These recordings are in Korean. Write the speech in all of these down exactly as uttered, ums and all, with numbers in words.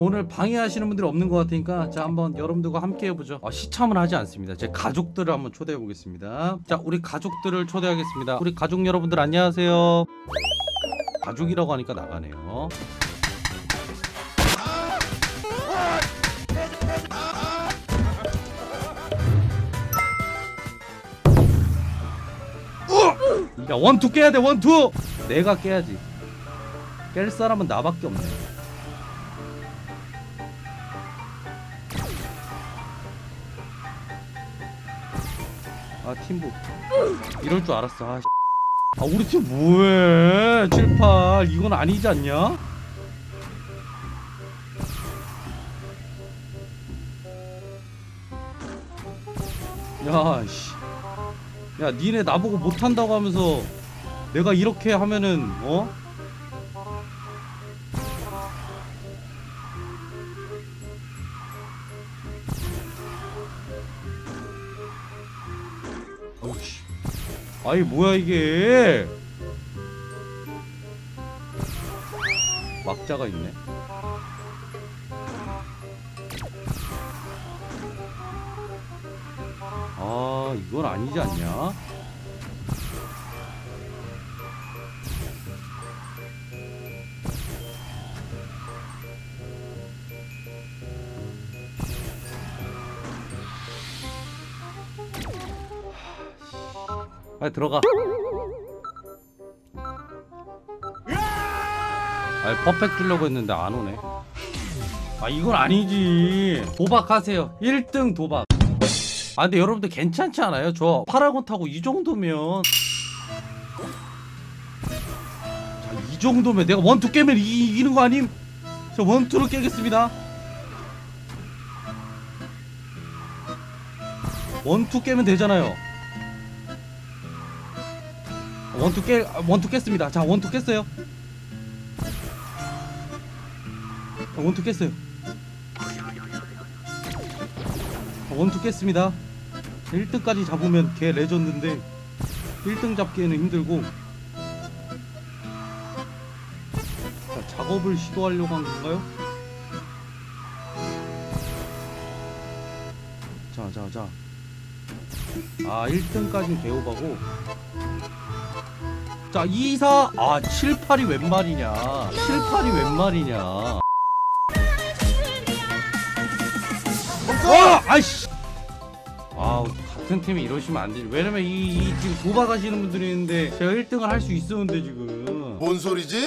오늘 방해하시는 분들이 없는 것 같으니까 자 한번 여러분들과 함께 해보죠. 아, 시참은 하지 않습니다. 제 가족들을 한번 초대해 보겠습니다. 자 우리 가족들을 초대하겠습니다. 우리 가족 여러분들 안녕하세요. 가족이라고 하니까 나가네요. 야 원투 깨야 돼 원투. 내가 깨야지. 깰 사람은 나밖에 없네. 아 팀부 이럴 줄 알았어. 아, 아 우리 팀 뭐해. 칠, 팔 이건 아니지 않냐? 야 씨. 야 니네 나보고 못한다고 하면서 내가 이렇게 하면은 어? 어이씨. 아이 뭐야 이게. 막자가 있네. 아 이건 아니지 않냐? 빨리 들어가. 아니 퍼펙트 주려고 했는데 안 오네. 아 이건 아니지. 도박하세요. 일 등 도박. 아 근데 여러분들 괜찮지 않아요? 저 파라곤 타고 이 정도면 자, 이 정도면 내가 원투 깨면 이, 이기는 거 아님? 저 원투로 깨겠습니다. 원투 깨면 되잖아요. 원투 깨 원투 깼습니다. 자 원투 깼어요. 원투 깼어요. 원투 깼습니다. 일 등까지 잡으면 개 레전드인데 일 등 잡기에는 힘들고. 자, 작업을 시도하려고 한 건가요? 자, 자, 자. 아, 일 등까지는 개오바고. 자, 이, 사. 아, 칠, 팔이 웬 말이냐. 칠, 팔이 웬 말이냐. 어! 아이씨! 아, 같은 팀이 이러시면 안 되지. 왜냐면 이, 이 지금 도박하시는 분들이 있는데 제가 일 등을 할 수 있었는데 지금. 뭔 소리지?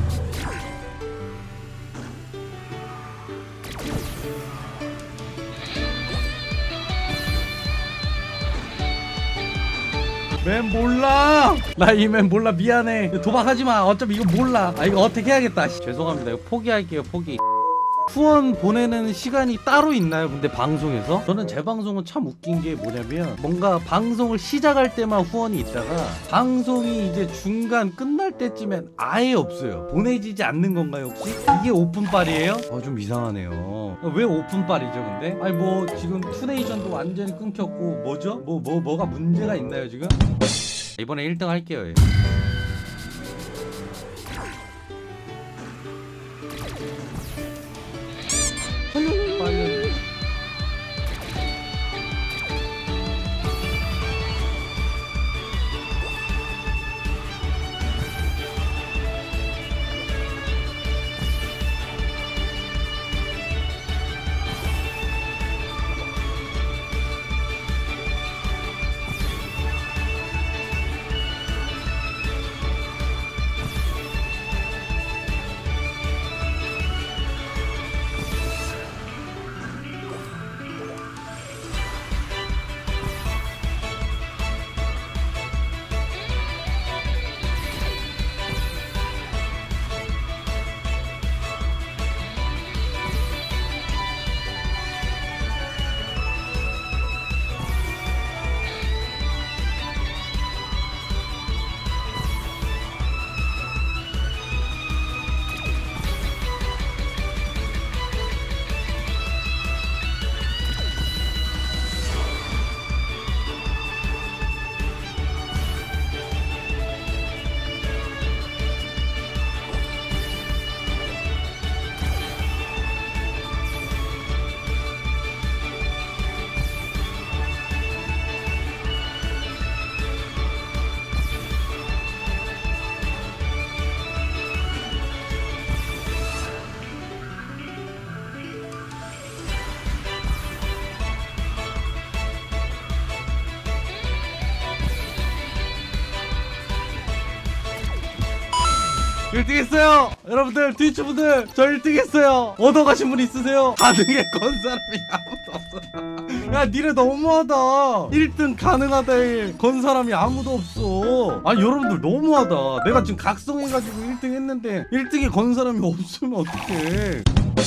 맨 몰라. 나 이 맨 몰라. 미안해. 도박하지마. 어차피 이거 몰라. 아 이거 어떻게 해야겠다. 죄송합니다. 이거 포기할게요. 포기. 후원 보내는 시간이 따로 있나요? 근데 방송에서? 저는 제 방송은 참 웃긴 게 뭐냐면 뭔가 방송을 시작할 때만 후원이 있다가 방송이 이제 중간 끝날 때쯤엔 아예 없어요. 보내지지 않는 건가요 혹시? 이게 오픈빨이에요? 어 좀 이상하네요. 왜 오픈빨이죠 근데? 아니 뭐 지금 투네이션도 완전히 끊겼고 뭐죠? 뭐 뭐 뭐, 뭐가 문제가 있나요 지금? 이번에 일 등 할게요. 예. 빨리. 일 등 했어요. 여러분들 트위치 분들 저 일 등 했어요. 얻어가신 분 있으세요? 가능해. 건 사람이 아무도 없어. 야 니네 너무하다. 일 등 가능하다 건 사람이 아무도 없어. 아니 여러분들 너무하다. 내가 지금 각성해가지고 일 등 했는데 일 등에 건 사람이 없으면 어떡해.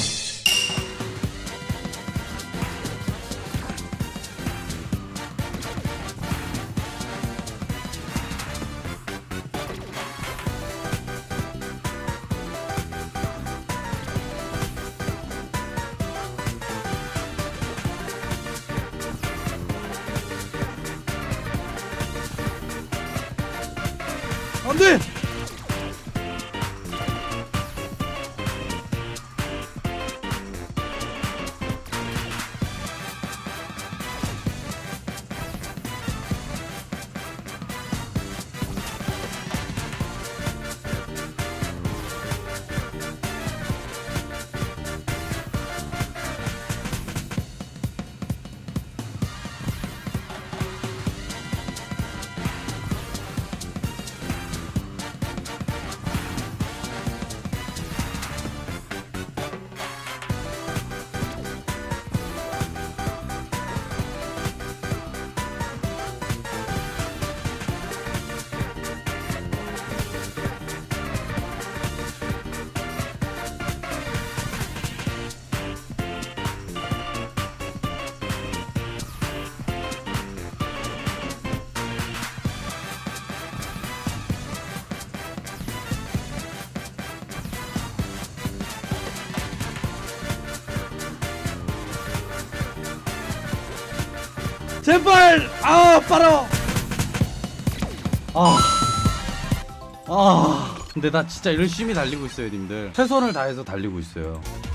안돼! 제발! 아 빨아! 아... 아... 근데 나 진짜 열심히 달리고 있어요 님들. 최선을 다해서 달리고 있어요.